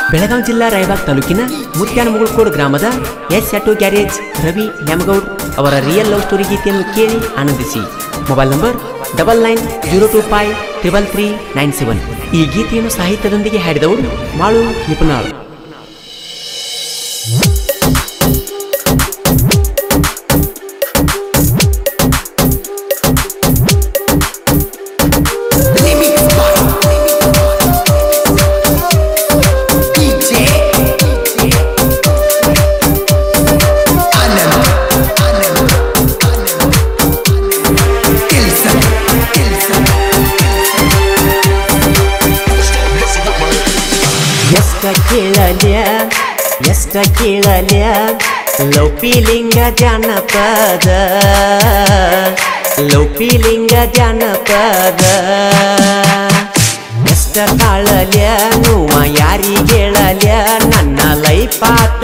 ಬೆಳಗಾವಿ ಜಿಲ್ಲಾ ರಾಯಬಾಗ್ ತಾಲೂಕಿನ ಮುತ್ಯಾನಮುಗುಳ್ಕೋಡ್ ಗ್ರಾಮದ S auto garage Ravi Nyamagoud ಅವರ ರಿಯಲ್ ಲವ್ ಸ್ಟೋರಿ ಗೀತೆಯನ್ನು ಕೇಳಿ ಆನಂದಿಸಿ. Mobile number 9902533397. ಈ ಗೀತೆಯನ್ನು ಸಾಹಿತ್ಯದೊಂದಿಗೆ ಹಾಡಿದವರು ಮಾಳು ನಿಪುಣಾಳ್. ಎಷ್ಟ ಕೇಳಲ್ಯ ಲೌಪಿಲಿಂಗ ಜಾನಪದ ಎಷ್ಟ ತಾಳಲ್ಯ ನೋವ ಯಾರಿಗೇಳಲ್ಯ ನನ್ನ ಲೈಫಾತ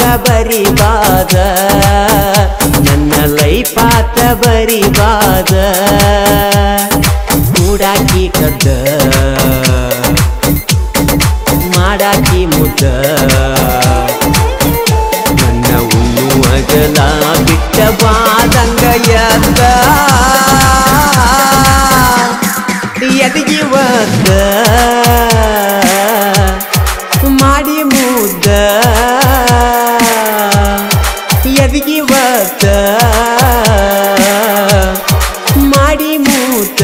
ಬರಿಬಾದ ಕೂಡಾಕಿ ಕದ್ದ ಮಾಡಾಕಿ ಮುದ್ದ ನನ್ನ ಉಣ್ಣುವಗಲ ಬಿಟ್ಟ ಬಾದಂಗ ಎದಗಿವದ್ದ ಮಾಡಿ ಮುದ್ದ ಎದಗಿವದ್ದ ಮಾಡಿ ಮುದ್ದ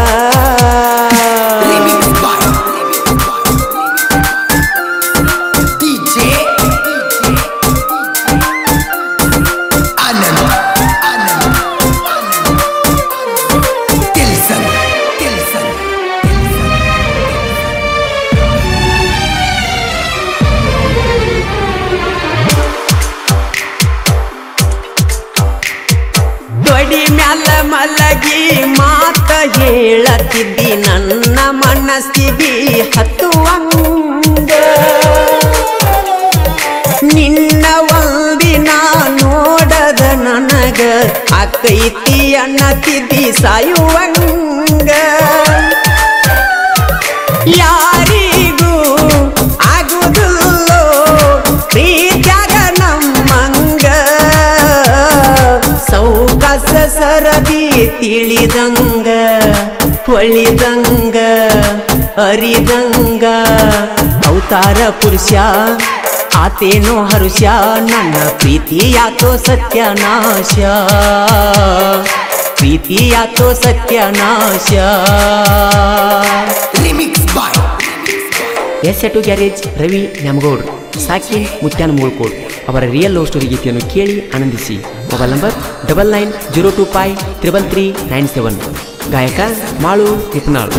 ಮಲಗಿ ಮಾತ ಹೇಳತಿದ್ದಿ ನನ್ನ ಮನಸ್ಸಿಗೆ ಹತ್ತುವಂಗ ನಿನ್ನ ಒಂದಿನ ನೋಡದ ನನಗ ಆಕೈತಿ ಅನ್ನತಿದ್ದಿ ಸಾಯುವಂಗ ಯಾರಿಗೂ ಆಗುವುದಿಲ್ಲೋ ಪ್ರೀತ್ಯಾಗ ನಮ್ಮಂಗ ಸೌಕಾಸ ಸರದಿ ತಿಳಿದಂಗ ಹೊಳಿದಂಗ ಅರಿದಂಗ ಅವತಾರ ಪುರುಷ ಆತೇನೋ ಹರುಷ ನನ್ನ ಪ್ರೀತಿಯಾತೋ ಸತ್ಯನಾಶ S auto garage Ravi Nyamagoud ಸಾಕಿನ್ ಮುತ್ಯಾನಮುಗುಳ್ಕೋಡ್ ಅವರ ರಿಯಲ್ ಲವ್ ಸ್ಟೋರಿ ಗೀತೆಯನ್ನು ಕೇಳಿ ಆನಂದಿಸಿ. Mobile number 9902533397. ಗಾಯಕ ಮಾಳು ನಿಪುಣಾಳ್.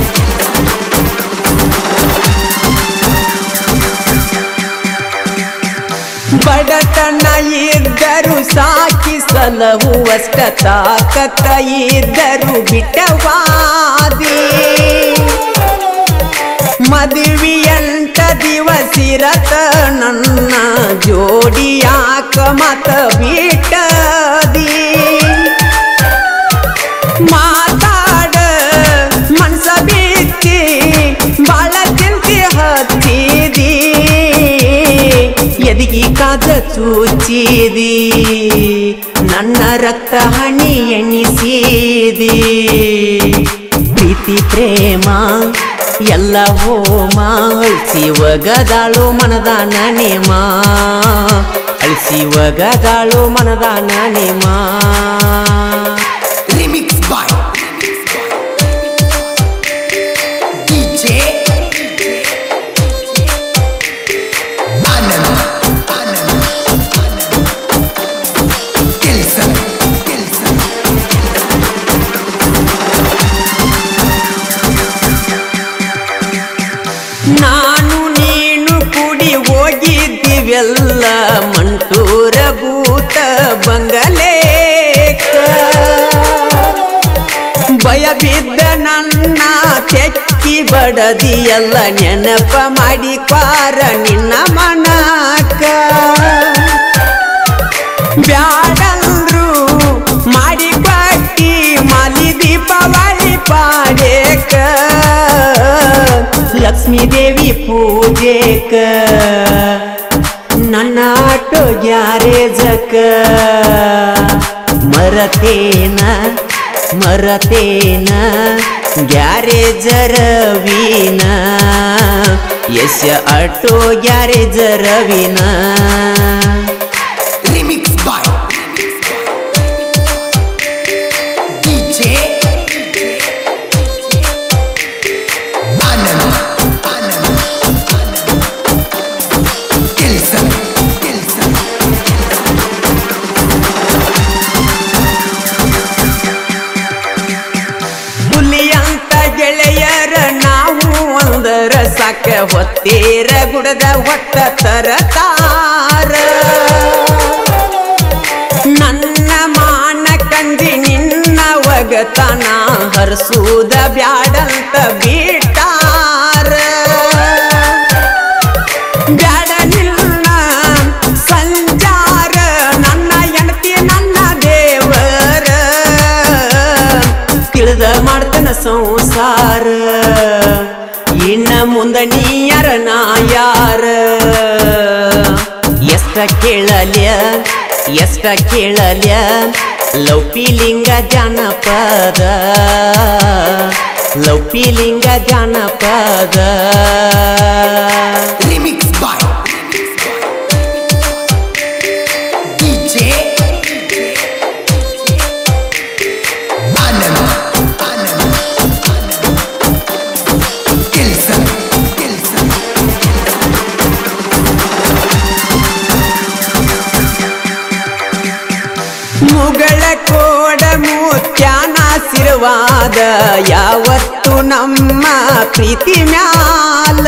ಬಡತನ ಇದ್ದರು ಸಾಕಿ ಸಲಹುವಷ್ಟ ತಾಕತ್ತ ಇದ್ದರು ಬಿಟ್ಟವಾದಿ ಮದುವೆಯಂಟ ದಿವಸಿರತ ನನ್ನ ಜೋಡಿಯಾಕ ಮತ ಬಿಟ್ಟದಿ ಮಾತಾಡ ಮನಸ ಬಿತ್ತಿ ಬಾಳ ಚಿಂತೆ ಹತ್ತಿದಿ ಎದಗಿ ಕಾದ ಚೂಚಿದಿ ನನ್ನ ರಕ್ತ ಹಣಿ ಎಣಿಸಿದಿ ಪ್ರೀತಿ ಪ್ರೇಮ ಎಲ್ಲ ಹೋಮ ಅಳಿಸಿ ಒಗದಾಳು ಮನದಾನ ನೇಮ ನಾನು ನೀನು ಕುಡಿ ಹೋಗಿದ್ದೀವೆಲ್ಲ ಮಂಟೂರ ಭೂತ ಬಂಗಲೇಕ ಭಯ ಬಿದ್ದ ನನ್ನ ತೆಕ್ಕಿ ಬಡದಿಯಲ್ಲ ನೆನಪ ಮಾಡಿ ಕ್ವಾರ ನಿನ್ನ ಮನಕ ಬ್ಯಾಡಲ್ರು ಮಾಡಿ ಕೊಟ್ಟಿ ಮಾಲಿ ದೀಪಾವಳಿ ಪಾಡೇಕ ಲಕ್ಷ್ಮಿ ಲಕ್ಷ್ಮೀ ದೇವಿ ಪೂಜೆಕ ನನ್ನ ಆಟೋ ಗ್ಯಾರೇಜಕ ಮರತೇನ ಗ್ಯಾರೇಜ ರವಿನ ಎಸ್ ಆಟೋ ಗ್ಯಾರೇಜ ರವಿನ ಸಾಕ ಹೊತ್ತೇರ ಗುಡದ ಹೊತ್ತ ತರತಾರ ನನ್ನ ಮಾನ ಕಂಡಿ ನಿನ್ನ ಒಗತನ ಹರ್ಸೂದ ಬ್ಯಾಡಂತ ಬಿಟ್ಟಾರ ಬ್ಯಾಡ ನಿನ್ನ ಸಂಚಾರ ನನ್ನ ಹೆಂಡತಿ ನನ್ನ ದೇವರ ತಿಳಿದ ಮಾಡ್ತನ ಸಂಸಾರ ಇನ್ನ ಮುಂದ ನೀಯರ ನಾ ಯಾರ ಎಷ್ಟ ಕೇಳಲ್ಯ ಲೌಪಿಲಿಂಗ ಜಾನಪದ ಮುಗಳ ಕೋಡ ಮುತ್ಯಾನಾಶೀರ್ವಾದ ಯಾವತ್ತು ನಮ್ಮ ಪ್ರೀತಿ ಮ್ಯಾಲ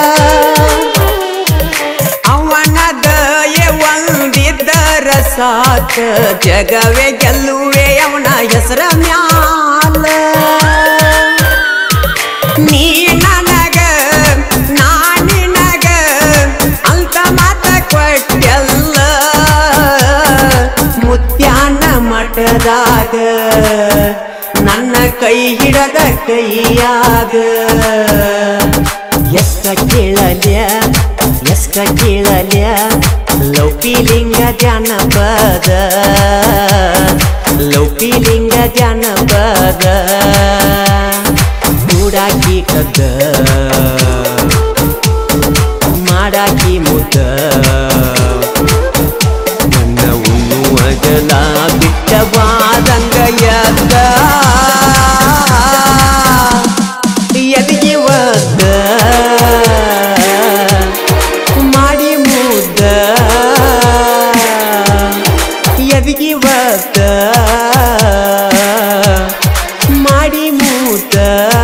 ಅವನ ದಯೆ ಒಂದಿದ್ದರ ಸಾಕ ಜಗವೇ ಗೆಲ್ಲುವೆ ಅವನ ಹೆಸರ ಮ್ಯಾಲ ನೀ ನನಗ ನಾ ನಿನಗ ಅಂತ ಮಾತ ಕೊಟ್ಟೆಲ್ಲ ಮುತ್ಯಾನ ಮಠದಾಗ ನನ್ನ ಕೈ ಹಿಡದ ಕೈಯಾಗ ಎಷ್ಟ ಕೇಳಲ್ಯ ಲೌಕಿಲಿಂಗ ಜಾನಪದ ಮೂಡಾಕಿ ಕಗ್ಗ ಮಾಡಾಕಿ ಮುದ್ದ ನನ್ನ ಉಣ್ಣುವಗಲ ಬಿಟ್ಟವಾದಂಗ ಎದಗಿ ಒದ್ದ ಮಾಡಿ ಮುದ್ದ ಎದಗಿ ಒದ್ದ ಮಾಡಿ ಮುದ್ದ.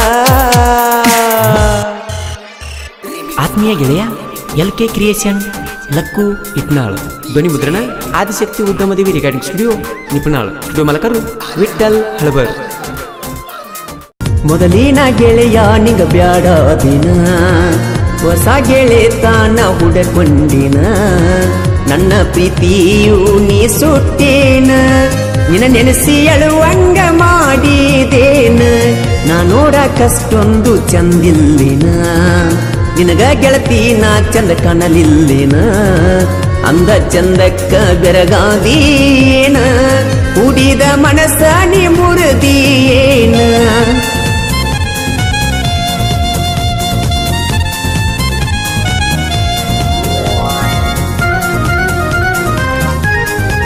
ಆತ್ಮೀಯ ಗೆಳೆಯ LK ಕ್ರಿಯೇಷನ್ ಲಕ್ಕು ಇಟ್ನಾಳ್ ಧ್ವನಿ ಮುದ್ರಣ Adishakti Udyamadevi recording studio Nipunal studio ಮಾಲಕರು ವಿಠಲ್ ಹಳಬರ್. ಮೊದಲಿನ ಗೆಳೆಯ ನಿಗ ಬ್ಯಾಡ ದಿನ ಹೊಸ ಗೆಳೆತನ ಹುಡಕೊಂಡಿನ ನನ್ನ ಪ್ರೀತಿಯು ನೀ ಸುಟ್ಟೇನ ನಿನ್ನ ನೆನೆಸಿ ಅಳುವಂಗ ಮಾಡಿದೇನ ನಾ ನೋಡಕಷ್ಟೊಂದು ಚಂದಿಲ್ಲಿನ ನಿನಗ ಗೆಳತಿ ನಾ ಚಂದ ಕಾಣಲಿಲ್ಲಿನ ಅಂದ ಚಂದಕ್ಕ ಬೆರಗಾದೀನ ಉಡಿದ ಮನಸ್ಸ ನೀ ಮುರಿದೀನ